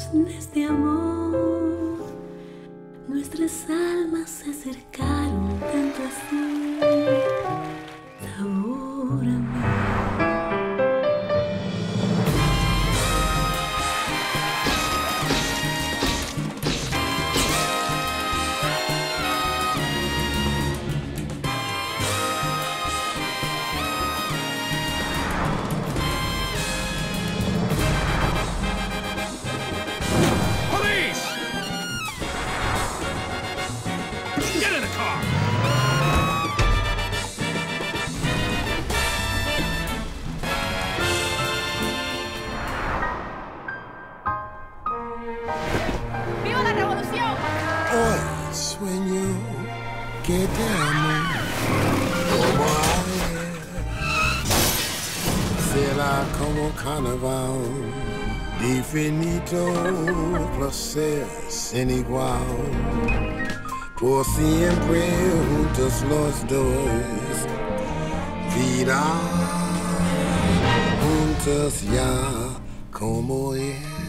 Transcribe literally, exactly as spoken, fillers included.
de este amor. Nuestras almas se acercaron tanto así. Devórame. ¡Viva la revolución! Hoy sueño que te amo como ayer. Será como carnaval, infinito placer sin igual. Por siempre juntos los dos, vida juntos ya como es.